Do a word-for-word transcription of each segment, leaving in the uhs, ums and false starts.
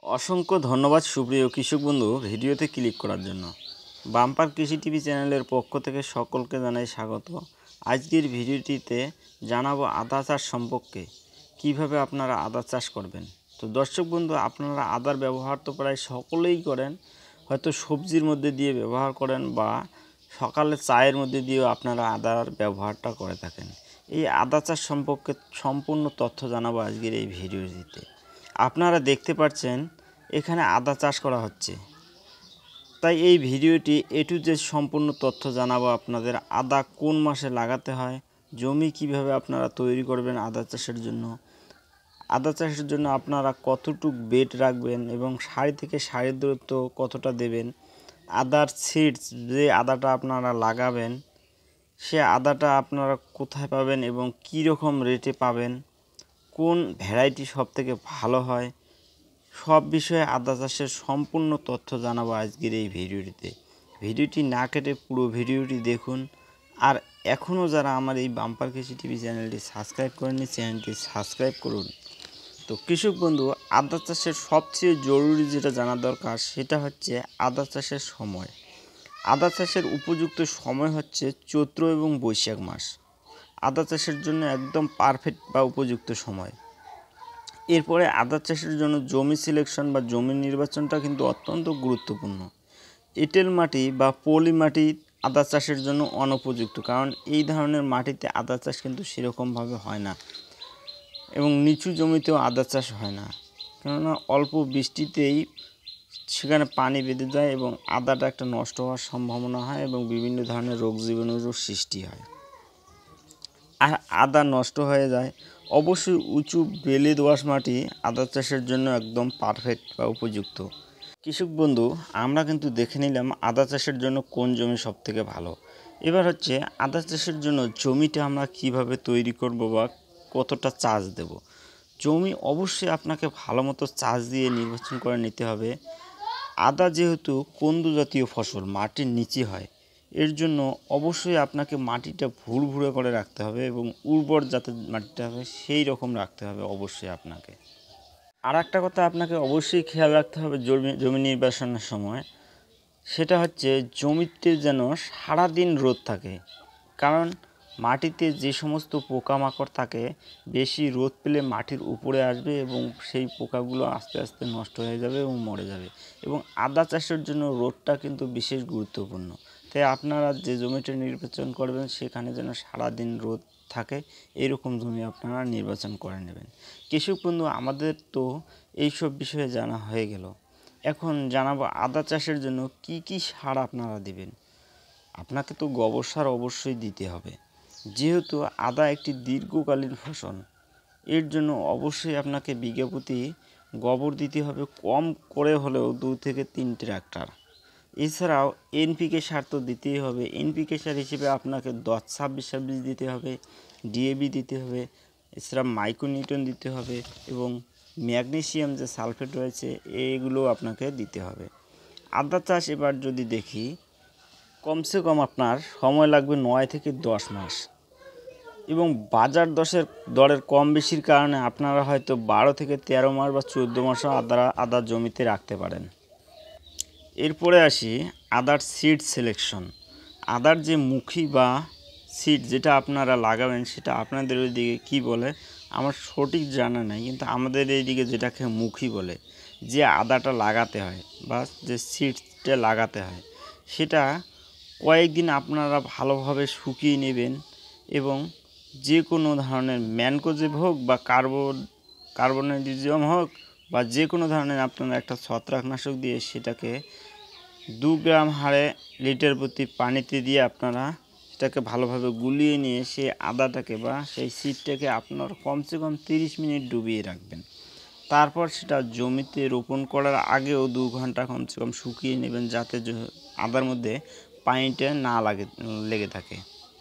অসংখ্য ধন্যবাদ সুপ্রিয় কৃষক বন্ধু ভিডিওতে ক্লিক করার জন্য। বাম্পার কৃষি টিভি চ্যানেলের পক্ষ থেকে সকলকে জানাই স্বাগত। আজকের ভিডিওটিতে জানাবো আদা চাষ সম্পর্কে, কিভাবে আপনারা আদা চাষ করবেন। তো দর্শক বন্ধু, আপনারা আদার ব্যবহার তো প্রায় সকলেই করেন, হয়তো সবজির মধ্যে দিয়ে ব্যবহার করেন বা সকালে চায়ের মধ্যে দিয়েও আপনারা আদার ব্যবহারটা করে থাকেন। এই আদা চাষ সম্পর্কে সম্পূর্ণ তথ্য জানাবো আজকের এই ভিডিওটিতে। আপনারা দেখতে পাচ্ছেন এখানে আদা চাষ করা হচ্ছে, তাই এই ভিডিওটি এ টু জেড সম্পূর্ণ তথ্য জানাবো আপনাদের। আদা কোন মাসে লাগাতে হয়, জমি কিভাবে আপনারা তৈরি করবেন আদা চাষের জন্য, আদা চাষের জন্য আপনারা কতটুক বেড রাখবেন এবং সারি থেকে সারির দূরত্ব কতটা দেবেন, আদার সিডস যে আদাটা আপনারা লাগাবেন সে আদাটা আপনারা কোথায় পাবেন এবং কী রকম রেটে পাবেন, কোন ভ্যারাইটি সবথেকে ভালো হয়, সব বিষয়ে আদা চাষের সম্পূর্ণ তথ্য জানাবো আজকের এই ভিডিওটিতে। ভিডিওটি না কেটে পুরো ভিডিওটি দেখুন। আর এখনও যারা আমার এই বাম্পার কৃষি টিভি চ্যানেলটি সাবস্ক্রাইব করেননি, চ্যানেলটি সাবস্ক্রাইব করুন। তো কৃষক বন্ধু, আদা চাষের সবচেয়ে জরুরি যেটা জানা দরকার সেটা হচ্ছে আদা চাষের সময়। আদা চাষের উপযুক্ত সময় হচ্ছে চৈত্র এবং বৈশাখ মাস, আদা চাষের জন্য একদম পারফেক্ট বা উপযুক্ত সময়। এরপরে আদা চাষের জন্য জমি সিলেকশন বা জমি নির্বাচনটা কিন্তু অত্যন্ত গুরুত্বপূর্ণ। এঁটেল মাটি বা পলি মাটি আদা চাষের জন্য অনুপযুক্ত, কারণ এই ধরনের মাটিতে আদা চাষ কিন্তু সেরকমভাবে হয় না এবং নিচু জমিতেও আদা চাষ হয় না, কেননা অল্প বৃষ্টিতেই সেখানে পানি বেঁধে যায় এবং আদাটা একটা নষ্ট হওয়ার সম্ভাবনা হয় এবং বিভিন্ন ধরনের রোগ জীবাণুরও সৃষ্টি হয় আর আদা নষ্ট হয়ে যায়। অবশ্যই উঁচু বেলে দোআঁশ মাটি আদা চাষের জন্য একদম পারফেক্ট বা উপযুক্ত। কৃষক বন্ধু, আমরা কিন্তু দেখে নিলাম আদা চাষের জন্য কোন জমি সবথেকে ভালো। এবার হচ্ছে আদা চাষের জন্য জমিটা আমরা কিভাবে তৈরি করব বা কতটা চাষ দেব। জমি অবশ্যই আপনাকে ভালো মতো চাষ দিয়ে নির্বাচন করে নিতে হবে। আদা যেহেতু কন্দু জাতীয় ফসল, মাটির নিচে হয়, এর জন্য অবশ্যই আপনাকে মাটিটা ভুরভুরে করে রাখতে হবে এবং উর্বর যাতে মাটিটা হবে সেই রকম রাখতে হবে অবশ্যই আপনাকে। আর একটা কথা আপনাকে অবশ্যই খেয়াল রাখতে হবে জমি জমি নির্বাচনের সময়, সেটা হচ্ছে জমিতে যেন সারাদিন রোদ থাকে, কারণ মাটিতে যে সমস্ত পোকামাকড় থাকে বেশি রোদ পেলে মাটির উপরে আসবে এবং সেই পোকাগুলো আস্তে আস্তে নষ্ট হয়ে যাবে এবং মরে যাবে। এবং আদা চাষের জন্য রোদটা কিন্তু বিশেষ গুরুত্বপূর্ণ, তাই আপনারা যে জমিটা নির্বাচন করবেন সেখানে যেন সারাদিন রোদ থাকে এরকম জমি আপনারা নির্বাচন করে নেবেন। কৃষক বন্ধু, আমাদের তো এইসব বিষয়ে জানা হয়ে গেল, এখন জানাবো আদা চাষের জন্য কি কি সার আপনারা দেবেন। আপনাকে তো গোবর সার অবশ্যই দিতে হবে, যেহেতু আদা একটি দীর্ঘকালীন ফসল, এর জন্য অবশ্যই আপনাকে বিঘা প্রতি গোবর দিতে হবে কম করে হলেও দু থেকে তিন ট্রাক্টর। এছাড়াও এনপিকে সার তো দিতেই হবে। এনপিকে সার হিসেবে আপনাকে দশ ছাব্বিশ ছাব্বিশ দিতে হবে, ডিএবি দিতে হবে, এছাড়া মাইক্রোনিউটন দিতে হবে এবং ম্যাগনেসিয়াম যে সালফেট রয়েছে এইগুলো আপনাকে দিতে হবে। আদা চাষ এবার যদি দেখি, কমসে কম আপনার সময় লাগবে নয় থেকে দশ মাস এবং বাজার দশের দরের কম বেশির কারণে আপনারা হয়তো বারো থেকে তেরো মাস বা চোদ্দো মাসও আদা আদা জমিতে রাখতে পারেন। এরপরে আসি আদার সিড সিলেকশন। আদার যে মুখী বা সিড যেটা আপনারা লাগাবেন সেটা আপনাদের ওইদিকে কী বলে আমার সঠিক জানা নেই, কিন্তু আমাদের এইদিকে যেটাকে মুখী বলে, যে আদাটা লাগাতে হয় বা যে সিডটা লাগাতে হয় সেটা কয়েকদিন আপনারা ভালোভাবে শুকিয়ে নেবেন এবং যে কোনো ধরনের ম্যানকোজেব হোক বা কার্বন কার্বনাইজিয়াম হোক বা যে কোনো ধরনের আপনারা একটা ছত্রাকনাশক দিয়ে সেটাকে দু গ্রাম হারে লিটার প্রতি পানিতে দিয়ে আপনারা সেটাকে ভালোভাবে গুলিয়ে নিয়ে সেই আদাটাকে বা সেই সিডটাকে আপনার কমসে কম তিরিশ মিনিট ডুবিয়ে রাখবেন। তারপর সেটা জমিতে রোপণ করার আগেও দু ঘন্টা কমসে কম শুকিয়ে নেবেন, যাতে আদার মধ্যে পানিটা না লাগে লেগে থাকে।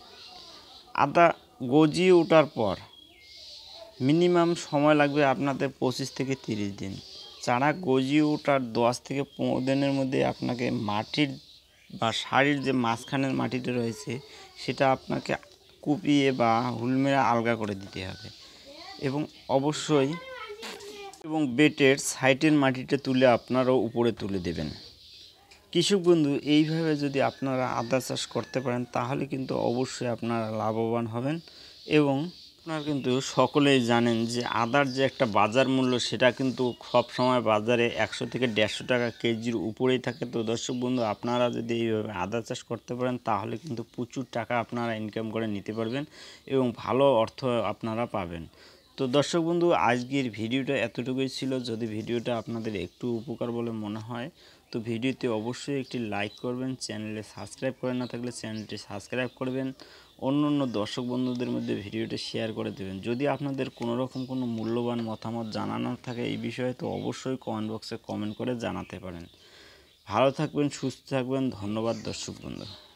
আদা গজিয়ে ওঠার পর মিনিমাম সময় লাগবে আপনাদের পঁচিশ থেকে তিরিশ দিন। চারা গজিয়ে ওঠার দশ থেকে পনেরো দিনের মধ্যে আপনাকে মাটির বা সারির যে মাঝখানের মাটিটা রয়েছে সেটা আপনাকে কুপিয়ে বা হুল মেরে আলগা করে দিতে হবে এবং অবশ্যই এবং বেটের সাইটের মাটিটা তুলে আপনারাও উপরে তুলে দেবেন। কৃষক বন্ধু, এইভাবে যদি আপনারা আদা চাষ করতে পারেন তাহলে কিন্তু অবশ্যই আপনারা লাভবান হবেন। এবং আপনারা কিন্তু সকলেই জানেন যে আদার যে একটা বাজার মূল্য সেটা কিন্তু সব সময় বাজারে একশো থেকে দেড়শো টাকা কেজির উপরেই থাকে। তো দর্শক বন্ধু, আপনারা যদি এইভাবে আদা চাষ করতে পারেন তাহলে কিন্তু প্রচুর টাকা আপনারা ইনকাম করে নিতে পারবেন এবং ভালো অর্থ আপনারা পাবেন। তো দর্শক বন্ধু, আজকের ভিডিওটা এতটুকুই ছিল। যদি ভিডিওটা আপনাদের একটু উপকার বলে মনে হয় তো ভিডিওতে অবশ্যই একটি লাইক করবেন, চ্যানেলে সাবস্ক্রাইব করে না থাকলে চ্যানেলটি সাবস্ক্রাইব করবেন, অন্য অন্য দর্শক বন্ধুদের মধ্যে ভিডিওটি শেয়ার করে দেবেন। যদি আপনাদের কোনো রকম কোনো মূল্যবান মতামত জানানোর থাকে এই বিষয়ে তো অবশ্যই কমেন্ট বক্সে কমেন্ট করে জানাতে পারেন। ভালো থাকবেন, সুস্থ থাকবেন। ধন্যবাদ দর্শক বন্ধু।